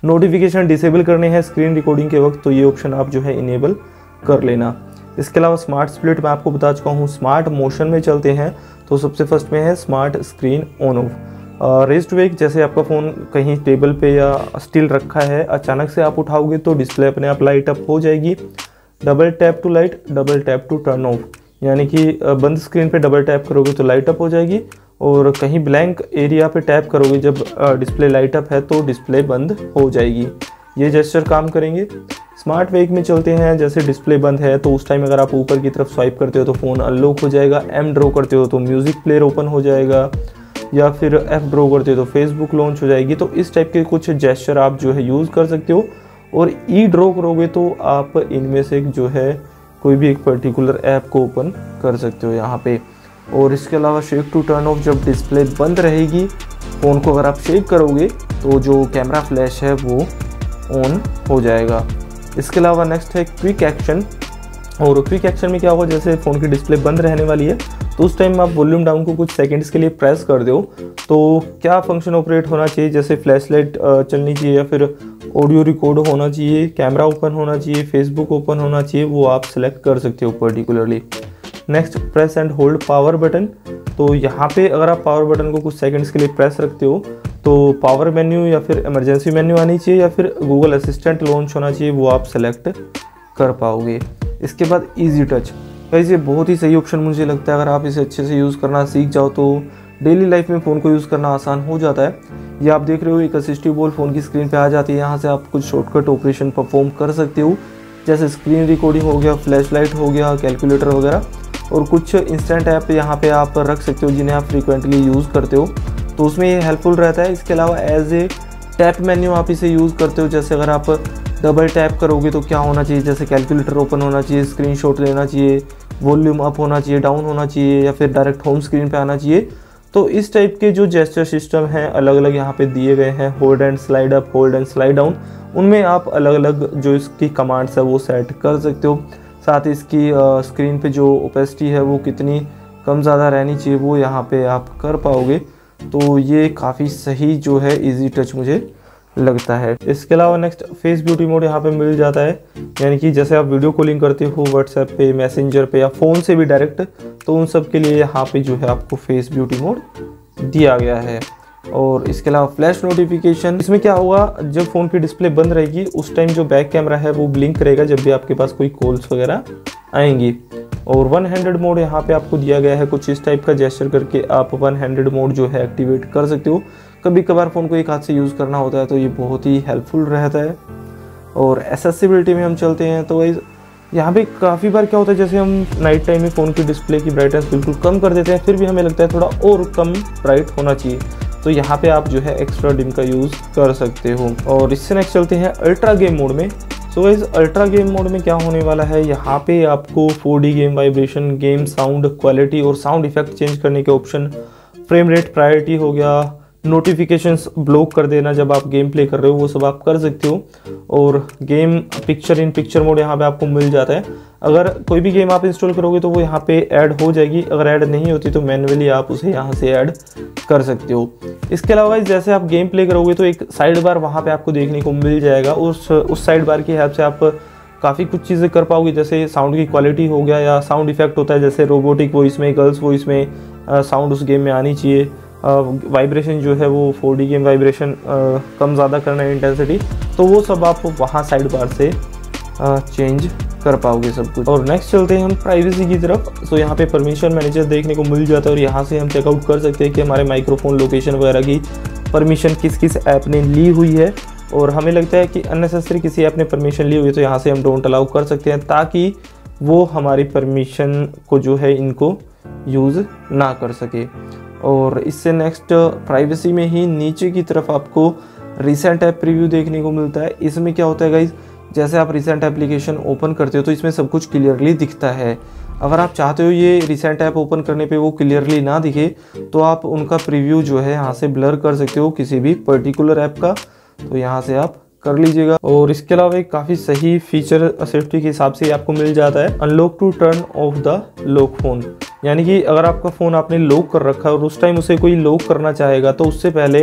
नोटिफिकेशन डिसेबल करने हैं स्क्रीन रिकॉर्डिंग के वक्त तो ये ऑप्शन आप जो है इनेबल कर लेना। इसके अलावा स्मार्ट स्प्लिट मैं आपको बता चुका हूँ। स्मार्ट मोशन में चलते हैं तो सबसे फर्स्ट में है smart screen on off. Raise to wake, जैसे आपका फ़ोन कहीं टेबल पे या स्टिल रखा है, अचानक से आप उठाओगे तो डिस्प्ले अपने आप लाइट अप हो जाएगी। Double tap to light, double tap to turn off, यानी कि बंद स्क्रीन पे डबल टैप करोगे तो लाइट अप हो जाएगी और कहीं ब्लैंक एरिया पे टैप करोगे जब डिस्प्ले लाइट अप है तो डिस्प्ले बंद हो जाएगी। ये जेस्चर काम करेंगे। स्मार्ट वेक में चलते हैं, जैसे डिस्प्ले बंद है तो उस टाइम अगर आप ऊपर की तरफ स्वाइप करते हो तो फ़ोन अनलॉक हो जाएगा। एम ड्रॉ करते हो तो म्यूज़िक प्लेयर ओपन हो जाएगा, या फिर एफ ड्रॉ करते हो तो फेसबुक लॉन्च हो जाएगी। तो इस टाइप के कुछ जेस्चर आप जो है यूज़ कर सकते हो। और ई ड्रॉ करोगे तो आप इनमें से जो है कोई भी एक पर्टिकुलर ऐप को ओपन कर सकते हो यहाँ पे। और इसके अलावा शेक टू टर्न ऑफ, जब डिस्प्ले बंद रहेगी फ़ोन को अगर आप शेक करोगे तो जो कैमरा फ्लैश है वो ऑन हो जाएगा। इसके अलावा नेक्स्ट है क्विक एक्शन। और क्विक एक्शन में क्या होगा, जैसे फ़ोन की डिस्प्ले बंद रहने वाली है तो उस टाइम आप वॉल्यूम डाउन को कुछ सेकंड्स के लिए प्रेस कर दो तो क्या फंक्शन ऑपरेट होना चाहिए, जैसे फ्लैश लाइट चलनी चाहिए या फिर ऑडियो रिकॉर्ड होना चाहिए, कैमरा ओपन होना चाहिए, फेसबुक ओपन होना चाहिए, वो आप सेलेक्ट कर सकते हो particularly. Next press and hold power button. तो यहाँ पे अगर आप पावर बटन को कुछ सेकंड्स के लिए प्रेस रखते हो तो पावर मेन्यू या फिर इमरजेंसी मेन्यू आनी चाहिए या फिर गूगल असिस्टेंट लॉन्च होना चाहिए, वो आप सेलेक्ट कर पाओगे। इसके बाद इजी टच, वैसे ये बहुत ही सही ऑप्शन मुझे लगता है। अगर आप इसे अच्छे से यूज़ करना सीख जाओ तो डेली लाइफ में फ़ोन को यूज़ करना आसान हो जाता है। ये आप देख रहे हो एक असिस्टिव बॉल फ़ोन की स्क्रीन पे आ जाती है, यहाँ से आप कुछ शॉर्टकट ऑपरेशन परफॉर्म कर सकते हो, जैसे स्क्रीन रिकॉर्डिंग हो गया, फ्लैश लाइट हो गया, कैलकुलेटर वगैरह। और कुछ इंस्टेंट ऐप यहाँ पे आप रख सकते हो जिन्हें आप फ्रीक्वेंटली यूज़ करते हो, तो उसमें ये हेल्पफुल रहता है। इसके अलावा एज ए टैप मेन्यू आप इसे यूज़ करते हो, जैसे अगर आप डबल टैप करोगे तो क्या होना चाहिए, जैसे कैलकुलेटर ओपन होना चाहिए, स्क्रीनशॉट लेना चाहिए, वॉल्यूम अप होना चाहिए, डाउन होना चाहिए, या फिर डायरेक्ट होम स्क्रीन पे आना चाहिए। तो इस टाइप के जो जेस्चर सिस्टम हैं अलग अलग यहाँ पे दिए गए हैं, hold and slide up, hold and slide down, उनमें आप अलग अलग जो इसकी कमांड्स है वो सेट कर सकते हो। साथ ही इसकी स्क्रीन पे जो ओपेसिटी है वो कितनी कम ज़्यादा रहनी चाहिए वो यहाँ पे आप कर पाओगे। तो ये काफ़ी सही जो है इजी टच मुझे लगता है। इसके अलावा नेक्स्ट फेस ब्यूटी मोड यहाँ पे मिल जाता है, यानी कि जैसे आप वीडियो कॉलिंग करते हो व्हाट्सएप पे, मैसेंजर पे या फ़ोन से भी डायरेक्ट, तो उन सब के लिए यहाँ पे जो है आपको फेस ब्यूटी मोड दिया गया है। और इसके अलावा फ्लैश नोटिफिकेशन, इसमें क्या होगा, जब फ़ोन की डिस्प्ले बंद रहेगी उस टाइम जो बैक कैमरा है वो ब्लिंक करेगा जब भी आपके पास कोई कॉल्स वगैरह आएंगी। और वन हैंडेड मोड यहाँ पे आपको दिया गया है, कुछ इस टाइप का जेस्चर करके आप वन हैंडेड मोड जो है एक्टिवेट कर सकते हो। कभी कभार फ़ोन को एक हाथ से यूज़ करना होता है तो ये बहुत ही हेल्पफुल रहता है। और एक्सेसिबिलिटी में हम चलते हैं तो यहाँ पे काफ़ी बार क्या होता है, जैसे हम नाइट टाइम में फ़ोन की डिस्प्ले की ब्राइटनेस बिल्कुल कम कर देते हैं, फिर भी हमें लगता है थोड़ा और कम ब्राइट होना चाहिए, तो यहाँ पे आप जो है एक्स्ट्रा डिम का यूज़ कर सकते हो। और इससे नेक्स्ट चलते हैं अल्ट्रा गेम मोड में। सो इस अल्ट्रा गेम मोड में क्या होने वाला है, यहाँ पे आपको 4D game vibration, game sound quality और साउंड इफेक्ट चेंज करने के ऑप्शन, फ्रेम रेट प्रायोरिटी हो गया, नोटिफिकेशंस ब्लॉक कर देना जब आप गेम प्ले कर रहे हो, वो सब आप कर सकते हो। और game picture in picture mode यहाँ पे आपको मिल जाता है। अगर कोई भी गेम आप इंस्टॉल करोगे तो वो यहाँ पे ऐड हो जाएगी, अगर ऐड नहीं होती तो मैन्युअली आप उसे यहाँ से ऐड कर सकते हो। इसके अलावा जैसे आप गेम प्ले करोगे तो एक साइड बार वहाँ पे आपको देखने को मिल जाएगा, उस साइड बार की हेल्प से आप काफ़ी कुछ चीज़ें कर पाओगे, जैसे साउंड की क्वालिटी हो गया, या साउंड इफेक्ट होता है जैसे रोबोटिक वॉइस में, गर्ल्स वॉइस में साउंड उस गेम में आनी चाहिए। वाइब्रेशन जो है वो 4D गेम वाइब्रेशन कम ज़्यादा करना है इंटेंसिटी, तो वो सब आप वहाँ साइड बार से चेंज कर पाओगे सब कुछ। और नेक्स्ट चलते हैं हम प्राइवेसी की तरफ। सो यहाँ पे परमिशन मैनेजर देखने को मिल जाता है और यहाँ से हम चेकआउट कर सकते हैं कि हमारे माइक्रोफोन लोकेशन वगैरह की परमिशन किस किस ऐप ने ली हुई है। और हमें लगता है कि अननेसेसरी किसी ऐप ने परमिशन ली हुई है तो यहाँ से हम डोंट अलाउ कर सकते हैं, ताकि वो हमारी परमिशन को जो है इनको यूज़ ना कर सके। और इससे नेक्स्ट प्राइवेसी में ही नीचे की तरफ आपको रिसेंट ऐप प्रीव्यू देखने को मिलता है। इसमें क्या होता है गाइज, जैसे आप रिसेंट एप्लीकेशन ओपन करते हो तो इसमें सब कुछ क्लियरली दिखता है। अगर आप चाहते हो ये रिसेंट ऐप ओपन करने पे वो क्लियरली ना दिखे तो आप उनका प्रीव्यू जो है यहाँ से ब्लर कर सकते हो किसी भी पर्टिकुलर ऐप का, तो यहाँ से आप कर लीजिएगा। और इसके अलावा एक काफ़ी सही फीचर सेफ्टी के हिसाब से आपको मिल जाता है, unlock to turn off the lock phone. यानी कि अगर आपका फ़ोन आपने लॉक कर रखा है और उस टाइम उसे कोई लॉक करना चाहेगा तो उससे पहले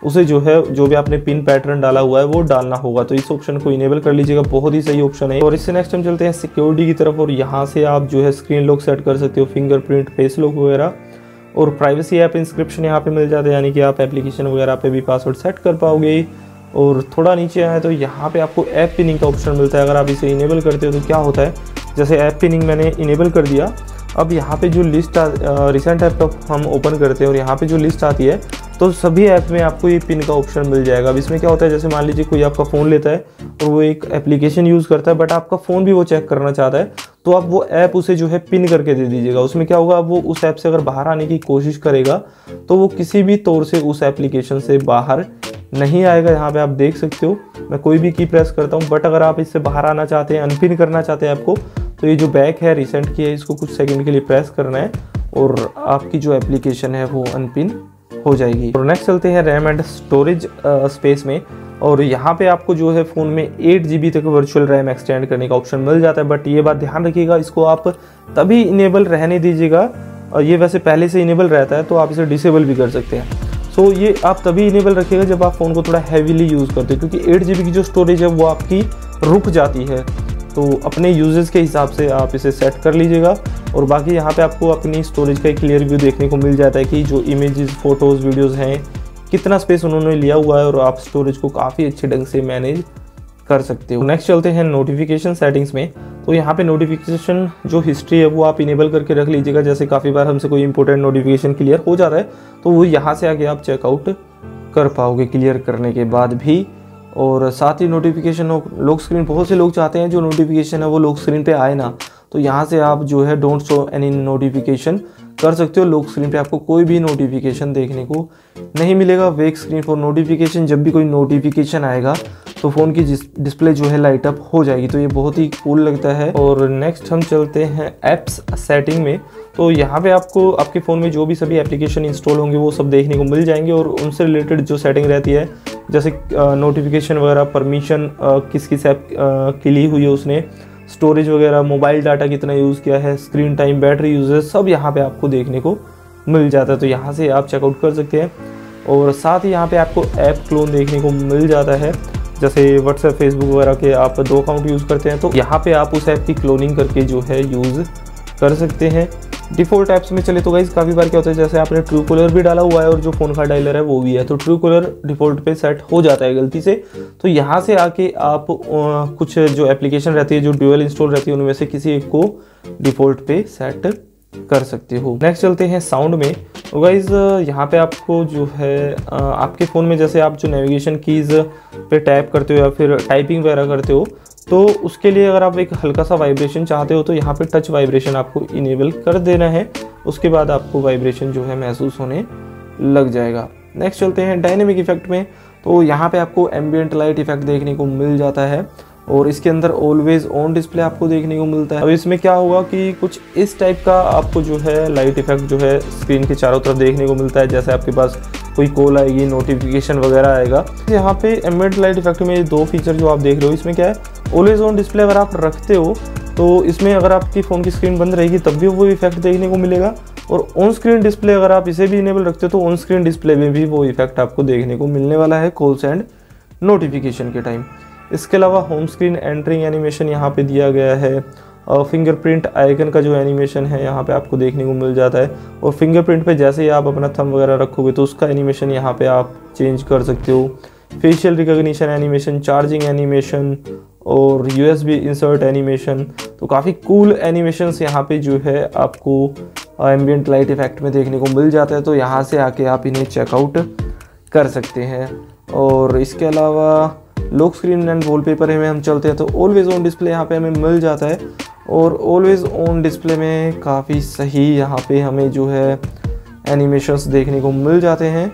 उसे जो है जो भी आपने पिन पैटर्न डाला हुआ है वो डालना होगा। तो इस ऑप्शन को इनेबल कर लीजिएगा, बहुत ही सही ऑप्शन है। और इससे नेक्स्ट हम चलते हैं सिक्योरिटी की तरफ, और यहाँ से आप जो है स्क्रीन लॉक सेट कर सकते हो, फिंगरप्रिंट, फेस लॉक वगैरह, और प्राइवेसी ऐप इंस्क्रिप्शन यहाँ पे मिल जाता है, यानी कि आप एप्लीकेशन वगैरह पे भी पासवर्ड सेट कर पाओगे। और थोड़ा नीचे आए तो यहाँ पे आपको ऐप पिनिंग का ऑप्शन मिलता है। अगर आप इसे इनेबल करते हो तो क्या होता है, जैसे ऐप पिनिंग मैंने इनेबल कर दिया, अब यहाँ पे जो लिस्ट रिसेंट ऐप हम ओपन करते हैं और यहाँ पे जो लिस्ट आती है तो सभी ऐप में आपको ये पिन का ऑप्शन मिल जाएगा। अब इसमें क्या होता है, जैसे मान लीजिए कोई आपका फ़ोन लेता है और वो एक एप्लीकेशन यूज़ करता है, बट आपका फ़ोन भी वो चेक करना चाहता है, तो आप वो ऐप उसे जो है पिन करके दे दीजिएगा। उसमें क्या होगा, वो उस ऐप से अगर बाहर आने की कोशिश करेगा तो वो किसी भी तौर से उस एप्लीकेशन से बाहर नहीं आएगा। यहाँ पे आप देख सकते हो मैं कोई भी की प्रेस करता हूँ, बट अगर आप इससे बाहर आना चाहते हैं, अनपिन करना चाहते हैं ऐप को, तो ये जो बैक है रिसेंट की है, इसको कुछ सेकंड के लिए प्रेस करना है और आपकी जो एप्लीकेशन है वो अनपिन हो जाएगी। और नेक्स्ट चलते हैं रैम एंड स्टोरेज स्पेस में, और यहाँ पे आपको जो है फ़ोन में 8 GB तक वर्चुअल रैम एक्सटेंड करने का ऑप्शन मिल जाता है। बट ये बात ध्यान रखिएगा, इसको आप तभी इनेबल रहने दीजिएगा, ये वैसे पहले से इनेबल रहता है तो आप इसे डिसेबल भी कर सकते हैं। सो ये आप तभी इनेबल रखिएगा जब आप फ़ोन को थोड़ा हैवीली यूज़ करते हो, क्योंकि 8 GB की जो स्टोरेज है वो आपकी रुक जाती है। तो अपने यूजेस के हिसाब से आप इसे सेट कर लीजिएगा। और बाकी यहाँ पे आपको अपनी स्टोरेज का एक क्लियर व्यू देखने को मिल जाता है कि जो इमेजेस, फोटोज़, वीडियोज़ हैं, कितना स्पेस उन्होंने लिया हुआ है, और आप स्टोरेज को काफ़ी अच्छे ढंग से मैनेज कर सकते हो। नेक्स्ट चलते हैं नोटिफिकेशन सेटिंग्स में। तो यहाँ पे नोटिफिकेशन जो हिस्ट्री है वो आप इनेबल करके रख लीजिएगा। जैसे काफ़ी बार हमसे कोई इंपॉर्टेंट नोटिफिकेशन क्लियर हो जाता है तो वो यहाँ से आके आप चेकआउट कर पाओगे क्लियर करने के बाद भी। और साथ ही नोटिफिकेशन लॉक स्क्रीन, बहुत से लोग चाहते हैं जो नोटिफिकेशन है वो लॉक स्क्रीन पे आए ना, तो यहाँ से आप जो है डोंट शो एनी नोटिफिकेशन कर सकते हो। लॉक स्क्रीन पे आपको कोई भी नोटिफिकेशन देखने को नहीं मिलेगा। वेक स्क्रीन फॉर नोटिफिकेशन, जब भी कोई नोटिफिकेशन आएगा तो फ़ोन की डिस्प्ले जो है लाइट अप हो जाएगी, तो ये बहुत ही कूल लगता है। और नेक्स्ट हम चलते हैं ऐप्स सेटिंग में। तो यहाँ पे आपको आपके फ़ोन में जो भी सभी एप्लीकेशन इंस्टॉल होंगे वो सब देखने को मिल जाएंगे, और उनसे रिलेटेड जो सेटिंग रहती है, जैसे नोटिफिकेशन वगैरह, परमिशन किस किस ऐप की ली हुई है उसने, स्टोरेज वगैरह, मोबाइल डाटा कितना यूज़ किया है, स्क्रीन टाइम, बैटरी यूजेस, सब यहाँ पे आपको देखने को मिल जाता है। तो यहाँ से आप चेकआउट कर सकते हैं। और साथ ही यहाँ पे आपको ऐप क्लोन देखने को मिल जाता है। जैसे व्हाट्सएप, फेसबुक वगैरह के आप 2 अकाउंट यूज़ करते हैं तो यहाँ पे आप उस ऐप की क्लोनिंग करके जो है यूज़ कर सकते हैं। डिफ़ॉल्ट ऐप्स में चले तो गाइस काफ़ी बार क्या होता है, जैसे आपने ट्रू कॉलर भी डाला हुआ है और जो फ़ोन का डायलर है वो भी है, तो ट्रू कॉलर डिफ़ॉल्ट पे सेट हो जाता है गलती से। तो यहाँ से आके आप कुछ जो एप्लीकेशन रहती है जो ड्यूअल इंस्टॉल रहती है उनमें से किसी एक को डिफ़ॉल्ट पे सेट कर सकते हो। नेक्स्ट चलते हैं साउंड में। तो गाइज यहाँ पे आपको जो है आपके फ़ोन में जैसे आप जो नेविगेशन कीज़ पे टैप करते हो या फिर टाइपिंग वगैरह करते हो, तो उसके लिए अगर आप एक हल्का सा वाइब्रेशन चाहते हो तो यहाँ पे टच वाइब्रेशन आपको इनेबल कर देना है। उसके बाद आपको वाइब्रेशन जो है महसूस होने लग जाएगा। नेक्स्ट चलते हैं डायनेमिक इफेक्ट में। तो यहाँ पे आपको एम्बियंट लाइट इफेक्ट देखने को मिल जाता है और इसके अंदर ऑलवेज ऑन डिस्प्ले आपको देखने को मिलता है। अब इसमें क्या होगा कि कुछ इस टाइप का आपको जो है लाइट इफेक्ट जो है स्क्रीन के चारों तरफ देखने को मिलता है। जैसे आपके पास कोई कॉल आएगी, नोटिफिकेशन वगैरह आएगा। यहाँ पे एम्बियंट लाइट इफेक्ट में 2 फीचर जो आप देख रहे हो, इसमें क्या है, ऑलवेज ऑन डिस्प्ले अगर आप रखते हो तो इसमें अगर आपकी फ़ोन की स्क्रीन बंद रहेगी तब भी वो इफेक्ट देखने को मिलेगा, और ऑन स्क्रीन डिस्प्ले अगर आप इसे भी इनेबल रखते हो तो ऑन स्क्रीन डिस्प्ले में भी वो इफेक्ट आपको देखने को मिलने वाला है कॉल्स एंड नोटिफिकेशन के टाइम। इसके अलावा होम स्क्रीन एंटरिंग एनिमेशन यहाँ पे दिया गया है। फिंगरप्रिंट आइकन का जो एनिमेशन है यहाँ पे आपको देखने को मिल जाता है, और फिंगरप्रिंट पे जैसे ही आप अपना थंब वगैरह रखोगे तो उसका एनिमेशन यहाँ पे आप चेंज कर सकते हो। Facial recognition animation, charging animation और USB इंसर्ट एनिमेशन, तो काफ़ी कूल एनिमेशंस यहाँ पे जो है आपको एम्बियंट लाइट इफेक्ट में देखने को मिल जाता है। तो यहाँ से आके आप इन्हें चेकआउट कर सकते हैं। और इसके अलावा लॉक स्क्रीन एंड वॉलपेपर में हम चलते हैं तो ऑलवेज ऑन डिस्प्ले यहाँ पे हमें मिल जाता है, और ऑलवेज ऑन डिस्प्ले में काफ़ी सही यहाँ पे हमें जो है एनिमेशंस देखने को मिल जाते हैं,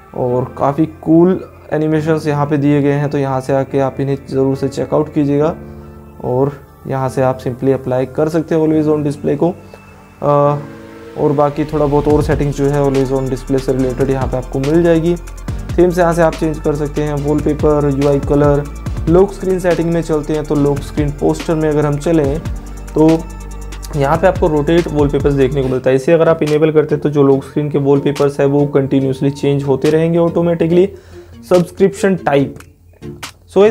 और काफ़ी कूल एनिमेशंस यहाँ पे दिए गए हैं। तो यहाँ से आके आप इन्हें ज़रूर से चेकआउट कीजिएगा, और यहाँ से आप सिंपली अप्लाई कर सकते हैं ऑलवेज ऑन डिस्प्ले को। और बाकी थोड़ा बहुत और सेटिंग्स जो है ऑलवेज ऑन डिस्प्ले से रिलेटेड यहाँ पे आपको मिल जाएगी। थीम से यहाँ से आप चेंज कर सकते हैं, wallpaper, UI colour. Lock screen setting में चलते हैं तो लॉक स्क्रीन पोस्टर में अगर हम चलें तो यहाँ पे आपको रोटेट वॉलपेपर्स देखने को मिलता है। इसे अगर आप इनेबल करते हैं तो जो लॉक स्क्रीन के वॉलपेपर्स है वो कंटिन्यूसली चेंज होते रहेंगे ऑटोमेटिकली। Subscription type. सो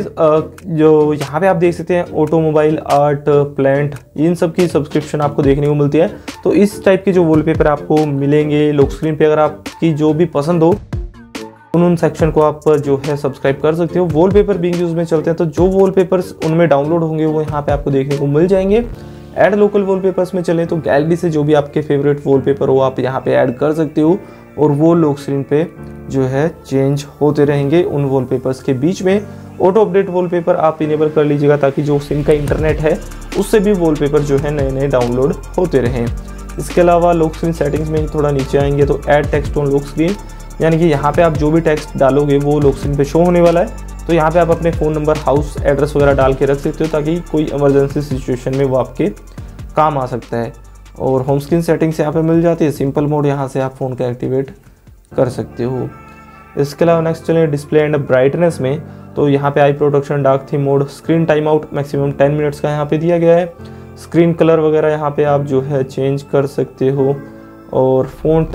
जो यहाँ पे आप देख सकते हैं ऑटोमोबाइल, आर्ट, प्लांट, इन सब की सब्सक्रिप्शन आपको देखने को मिलती है। तो इस टाइप के जो वॉलपेपर आपको मिलेंगे लॉक स्क्रीन पे, अगर आपकी जो भी पसंद हो उन सेक्शन को आप जो है सब्सक्राइब कर सकते हो। वॉलपेपर बिंग यूज में चलते हैं तो जो वॉलपेपर्स उनमें डाउनलोड होंगे वो यहाँ पे आपको देखने को मिल जाएंगे। ऐड लोकल वॉलपेपर्स में चलें तो गैलरी से जो भी आपके फेवरेट वॉलपेपर हो आप यहाँ पे ऐड कर सकते हो और वो लॉक स्क्रीन पे जो है चेंज होते रहेंगे। उन वॉलपेपर्स के बीच में ऑटो अपडेट वॉलपेपर आप इनेबल कर लीजिएगा ताकि जो सिम का इंटरनेट है उससे भी वॉलपेपर जो है नए नए डाउनलोड होते रहें। इसके अलावा लॉक स्क्रीन सेटिंग्स में थोड़ा नीचे आएंगे तो add text on lock screen, यानी कि यहाँ पे आप जो भी टेक्स्ट डालोगे वो लॉक स्क्रीन पे शो होने वाला है। तो यहाँ पे आप अपने फ़ोन नंबर, हाउस एड्रेस वगैरह डाल के रख सकते हो ताकि कोई इमरजेंसी सिचुएशन में वो आपके काम आ सकता है। और होम स्क्रीन सेटिंग्स यहाँ पे मिल जाती है, सिंपल मोड यहाँ से आप फ़ोन का एक्टिवेट कर सकते हो। इसके अलावा नेक्स्ट चलें डिस्प्ले एंड ब्राइटनेस में, तो यहाँ पे eye protection, dark theme mode, screen time out maximum 10 minutes का यहाँ पे दिया गया है। स्क्रीन कलर वगैरह यहाँ पे आप जो है चेंज कर सकते हो। और फ़ॉन्ट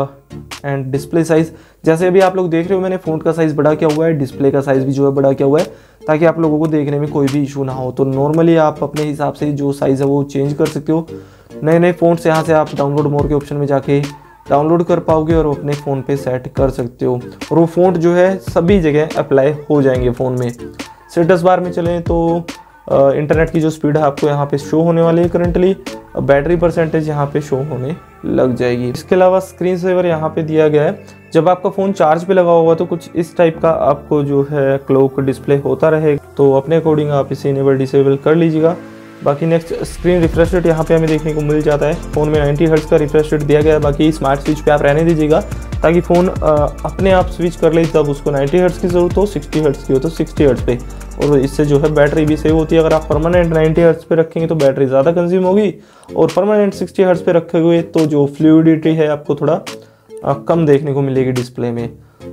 एंड डिस्प्ले साइज़, जैसे अभी आप लोग देख रहे हो मैंने फ़ॉन्ट का साइज़ बड़ा किया हुआ है, डिस्प्ले का साइज़ भी जो है बड़ा किया हुआ है ताकि आप लोगों को देखने में कोई भी इशू ना हो। तो नॉर्मली आप अपने हिसाब से जो साइज़ है वो चेंज कर सकते हो। नए नए फ़ॉन्ट्स यहाँ से आप डाउनलोड मोर के ऑप्शन में जाके डाउनलोड कर पाओगे और अपने फ़ोन पे सेट कर सकते हो और वो फ़ॉन्ट जो है सभी जगह अप्लाई हो जाएंगे फ़ोन में। स्टेटस बार में चलें तो इंटरनेट की जो स्पीड है आपको यहाँ पे शो होने वाली है करंटली, बैटरी परसेंटेज यहाँ पे शो होने लग जाएगी। इसके अलावा स्क्रीन सेवर यहाँ पे दिया गया है, जब आपका फ़ोन चार्ज पे लगा होगा तो कुछ इस टाइप का आपको जो है क्लॉक डिस्प्ले होता रहेगा, तो अपने अकॉर्डिंग आप इसे इनेबल डिसेबल कर लीजिएगा। बाकी नेक्स्ट स्क्रीन रिफ्रेश रेट यहाँ पे हमें देखने को मिल जाता है। फ़ोन में 90 हर्ट्ज़ का रिफ्रेश रेट दिया गया है, बाकी स्मार्ट स्विच पे आप रहने दीजिएगा ताकि फ़ोन अपने आप स्विच कर ले, तब उसको 90 हर्ट्ज़ की ज़रूरत हो, 60 हर्ट्ज़ की हो तो 60 हर्ट्ज़ पे, और इससे जो है बैटरी भी सेव होती है। अगर आप परमानेंट 90 हर्ट्ज़ पे रखेंगे तो बैटरी ज़्यादा कंज्यूम होगी और परमानेंट 60 हर्ट्ज़ पे रखे तो जो फ्लूइडिटी है आपको थोड़ा कम देखने को मिलेगी डिस्प्ले में।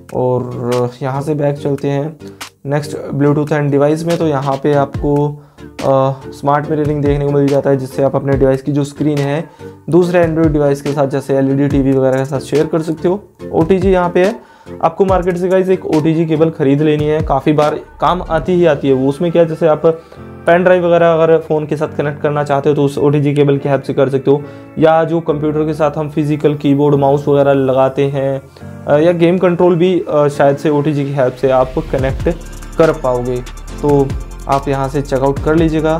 और यहाँ से बैक चलते हैं नेक्स्ट ब्लूटूथ एंड डिवाइस में, तो यहाँ पे आपको स्मार्ट मिररिंग देखने को मिल जाता है जिससे आप अपने डिवाइस की जो स्क्रीन है दूसरे एंड्रॉइड डिवाइस के साथ जैसे एलईडी टीवी वगैरह के साथ शेयर कर सकते हो। ओटीजी यहाँ पे है, आपको मार्केट से गाइस एक ओटीजी केबल खरीद लेनी है, काफ़ी बार काम आती है वो। उसमें क्या, जैसे आप पेन ड्राइव वगैरह अगर फ़ोन के साथ कनेक्ट करना चाहते हो तो उस ओटीजी केबल की हेल्प से कर सकते हो, या जो कंप्यूटर के साथ हम फिजिकल कीबोर्ड माउस वगैरह लगाते हैं या गेम कंट्रोल भी शायद से ओटीजी की हेल्प से आप कनेक्ट कर पाओगे। तो आप यहाँ से चेकआउट कर लीजिएगा।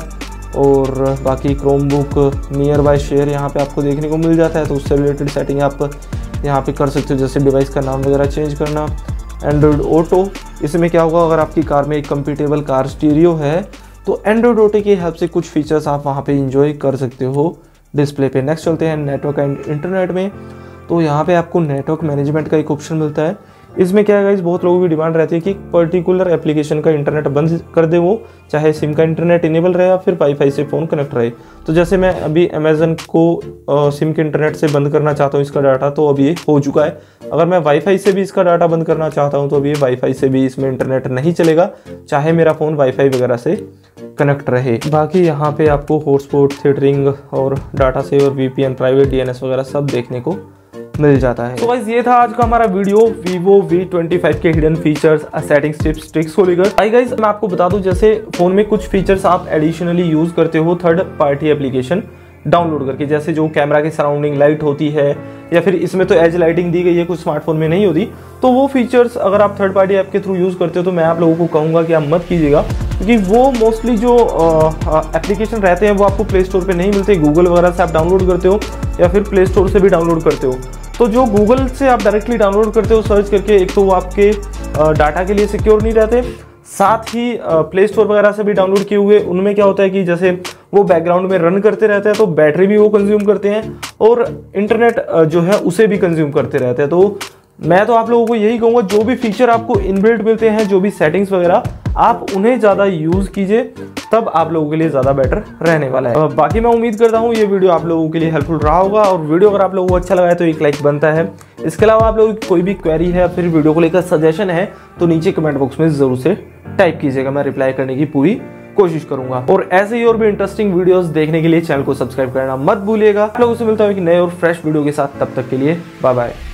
और बाकी क्रोमबुक नियर बाय शेयर यहाँ पे आपको देखने को मिल जाता है, तो उससे रिलेटेड सेटिंग आप यहाँ पे कर सकते हो, जैसे डिवाइस का नाम वगैरह चेंज करना। एंड्रॉयड ऑटो, इसमें क्या होगा, अगर आपकी कार में एक कंपैटिबल कार स्टीरियो है तो एंड्रॉयड ऑटो की हेल्प से कुछ फीचर्स आप वहाँ पे इंजॉय कर सकते हो डिस्प्ले पे। नेक्स्ट चलते हैं नेटवर्क एंड इंटरनेट में, तो यहाँ पे आपको नेटवर्क मैनेजमेंट का एक ऑप्शन मिलता है। इसमें क्या है गाइस, बहुत लोगों की डिमांड रहती है कि पर्टिकुलर एप्लीकेशन का इंटरनेट बंद कर दे, वो चाहे सिम का इंटरनेट इनेबल रहे या फिर वाईफाई से फ़ोन कनेक्ट रहे। तो जैसे मैं अभी अमेजन को सिम के इंटरनेट से बंद करना चाहता हूँ इसका डाटा, तो अब ये हो चुका है। अगर मैं वाईफाई से भी इसका डाटा बंद करना चाहता हूँ तो अभी वाईफाई से भी इसमें इंटरनेट नहीं चलेगा, चाहे मेरा फ़ोन वाईफाई वगैरह से कनेक्ट रहे। बाकी यहाँ पे आपको हॉटस्पॉट, थेटरिंग और data saver, VPN, private DNS वगैरह सब देखने को मिल जाता है। तो गाइस ये था आज का हमारा वीडियो Vivo V25 के hidden features, settings, tips, tricks को लेकर। भाई गाइस मैं आपको बता दूं, जैसे फोन में कुछ फीचर्स आप एडिशनली यूज करते हो थर्ड पार्टी एप्लीकेशन डाउनलोड करके, जैसे जो कैमरा की सराउंडिंग लाइट होती है या फिर इसमें तो एज लाइटिंग दी गई है, कुछ स्मार्टफोन में नहीं होती, तो वो फीचर्स अगर आप थर्ड पार्टी ऐप के थ्रू यूज करते हो तो मैं आप लोगों को कहूंगा कि आप मत कीजिएगा, क्योंकि वो मोस्टली जो एप्लीकेशन रहते हैं वो आपको प्ले स्टोर पे नहीं मिलते। गूगल वगैरह से आप डाउनलोड करते हो या फिर प्ले स्टोर से भी डाउनलोड करते हो। तो जो गूगल से आप डायरेक्टली डाउनलोड करते हो सर्च करके, एक तो वो आपके डाटा के लिए सिक्योर नहीं रहते, साथ ही प्ले स्टोर वगैरह से भी डाउनलोड किए हुए उनमें क्या होता है कि जैसे वो बैकग्राउंड में रन करते रहते हैं तो बैटरी भी वो कंज्यूम करते हैं और इंटरनेट जो है उसे भी कंज्यूम करते रहते हैं। तो मैं तो आप लोगों को यही कहूँगा, जो भी फीचर आपको इनबिल्ट मिलते हैं, जो भी सेटिंग्स वगैरह, आप उन्हें ज़्यादा यूज़ कीजिए, तब आप लोगों के लिए ज़्यादा बेटर रहने वाला है। बाकी मैं उम्मीद करता हूँ ये वीडियो आप लोगों के लिए हेल्पफुल रहा होगा, और वीडियो अगर आप लोगों को अच्छा लगा है तो एक लाइक बनता है। इसके अलावा आप लोगों की कोई भी क्वेरी है या फिर वीडियो को लेकर सजेशन है तो नीचे कमेंट बॉक्स में ज़रूर से टाइप कीजिएगा, मैं रिप्लाई करने की पूरी कोशिश करूंगा। और ऐसे ही और भी इंटरेस्टिंग वीडियोस देखने के लिए चैनल को सब्सक्राइब करना मत भूलिएगा। आप लोगों से मिलता हूं एक नए और फ्रेश वीडियो के साथ, तब तक के लिए बाय बाय।